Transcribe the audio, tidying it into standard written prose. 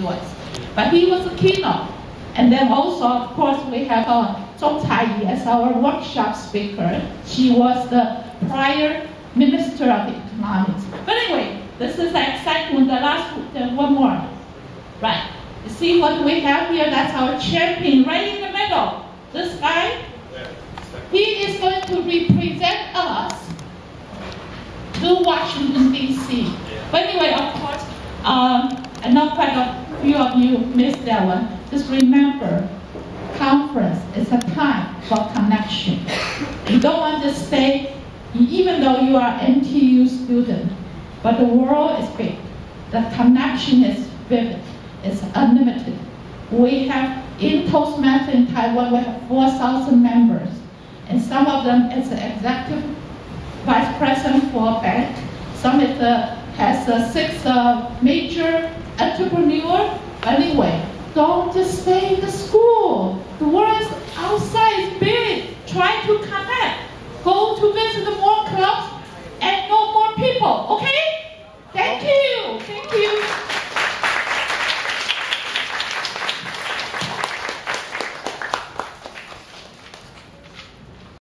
was. But he was a keynote. And then also, of course, we have Zhong Cai as our workshop speaker. She was the prior Minister of Economics. But anyway, this is the excitement. The last one more. Right. You see what we have here? That's our champion right in the middle. This guy, he is going to represent us to Washington, D.C. But anyway, of course, I know quite a few of you missed that one. Just remember, conference is a time for connection. You don't want to stay, even though you are NTU student, but the world is big. The connection is vivid. It's unlimited. We have, in Toastmasters in Taiwan, we have 4,000 members. And some of them is the executive vice president for a bank. Some has 6 major entrepreneurs. Anyway, don't just stay in the